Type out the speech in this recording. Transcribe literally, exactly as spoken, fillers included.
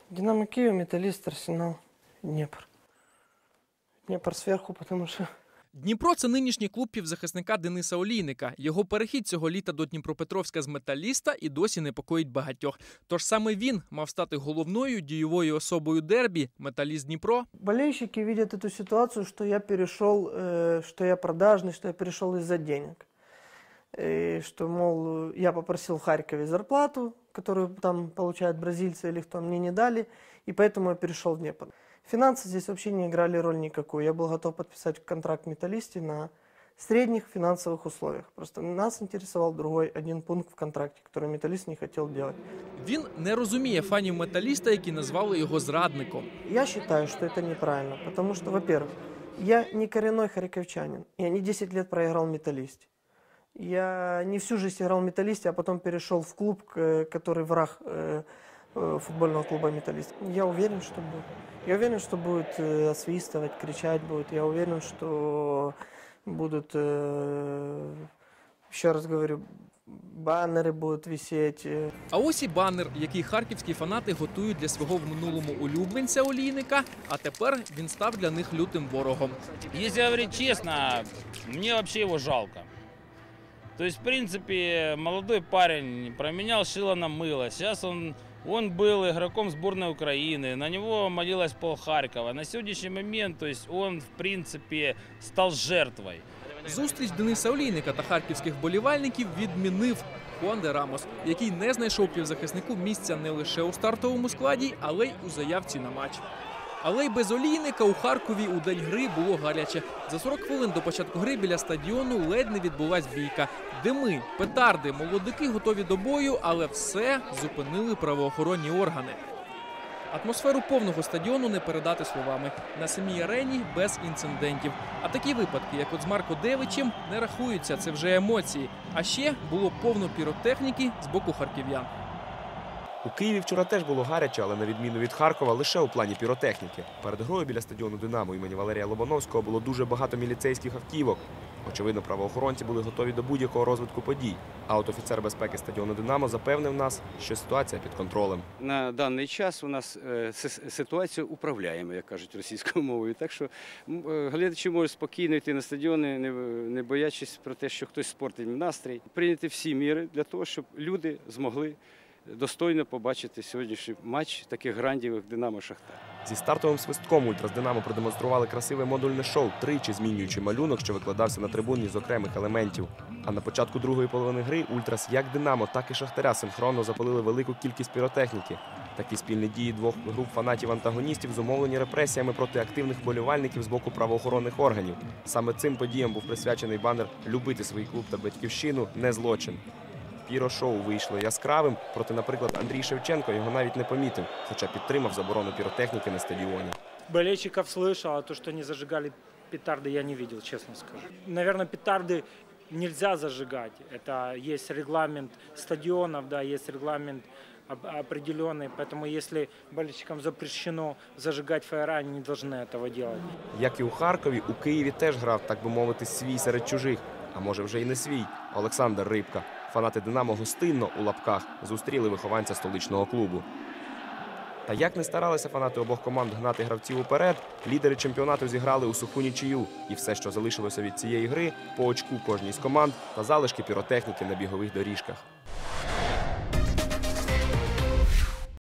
Динамо Киев, Металлист, Арсенал, Днепр. Днепр сверху, потому что... Дніпро – це нинішній клуб півзахисника Дениса Олійника. Його перехід цього літа до Дніпропетровська з Металіста і досі непокоїть багатьох. Тож саме він мав стати головною дієвою особою дербі Металіст-Дніпро. Болельщики видят эту ситуацию, что я перешел, что я продажный, что я перешел из-за денег. И что, мол, я попросил в Харькове зарплату, которую там получают бразильцы или кто, мне не дали, и поэтому я перешел в Днепр. Финансы здесь вообще не играли роль никакую. Я был готов подписать контракт в Металлисте на средних финансовых условиях. Просто нас интересовал другой один пункт в контракте, который Металлист не хотел делать. Він не розуміє фанів Металіста, які назвали його зрадником. Я считаю, что это неправильно, потому что, во-первых, я не коренной харьковчанин. Я не десять лет проиграл в Металлисте. Я не всю жизнь играл в Металлисте, а потом перешел в клуб, который враг футбольного клуба «Металлист». Я уверен, что будет. Я уверен, что будет освистывать, кричать будет. Я уверен, что будут, еще раз говорю, баннери будуть висіти. А ось і баннер, який харківські фанати готують для свого в минулому улюбленця Олійника, а тепер він став для них лютим ворогом. Если говорить честно, мне вообще его жалко. То есть, в принципе, молодой парень променял шило на мыло. Сейчас он, он был игроком сборной Украины, на него молилась пол Харькова. На сегодняшний момент, то есть, он, в принципе, стал жертвой. Зустріч Дениса Олійника та харківських вболівальників відмінив Хуан де Рамос, який не знайшов півзахиснику місця не лише у стартовому складі, але й у заявці на матч. Але й без Олійника у Харкові у день гри було гаряче. За сорок хвилин до початку гри біля стадіону ледь не відбулась бійка. Дими, петарди, молодики готові до бою, але все зупинили правоохоронні органи. Атмосферу повного стадіону не передати словами. На самій арені без інцидентів. А такі випадки, як от з Марко Девичем, не рахуються, це вже емоції. А ще було повно піротехніки з боку харків'ян. У Києві вчора теж було гаряче, але на відміну від Харкова лише у плані піротехніки. Перед грою біля стадіону «Динамо» імені Валерія Лобановського було дуже багато міліцейських автівок. Очевидно, правоохоронці були готові до будь-якого розвитку подій. А от офіцер безпеки стадіону «Динамо» запевнив нас, що ситуація під контролем. На даний час у нас ситуація управляємо, як кажуть російською мовою. Так що глядачі можуть спокійно йти на стадіони, не боячись про те, що хтось спортить настрій. Прийняти всі міри для того, щоб люди змогли достойно побачити сьогоднішній матч таких грандів «Динамо-Шахтар». Зі стартовим свистком ультрас «Динамо» продемонстрували красиве модульне шоу, тричі змінюючи малюнок, що викладався на трибуні з окремих елементів. А на початку другої половини гри ультрас як «Динамо», так і «Шахтаря» синхронно запалили велику кількість піротехніки. Такі спільні дії двох груп фанатів-антагоністів зумовлені репресіями проти активних вболівальників з боку правоохоронних органів. Саме цим подіям був присвячений банер «Любити свій клуб та батьківщину – не злочин». Піро-шоу вийшло яскравим, проте, наприклад, Андрій Шевченко його навіть не помітив, хоча підтримав заборону піротехніки на стадіоні. Болельщиков слышал, а то, что они зажигали петарды, я не видел, честно скажу. Наверное, петарды нельзя зажигать. Это есть регламент стадионов, да, есть регламент определенный, поэтому если болельщикам запрещено зажигать фаера, они не должны этого делать. Як і у Харкові, у Києві теж грав, так би мовити, свій серед чужих, а може вже й не свій, Олександр Рибка. Фанати «Динамо» гостинно, у лапках, зустріли вихованця столичного клубу. Та як не старалися фанати обох команд гнати гравців уперед, лідери чемпіонату зіграли у суху нічию. І все, що залишилося від цієї гри – по очку кожній з команд та залишки піротехніки на бігових доріжках.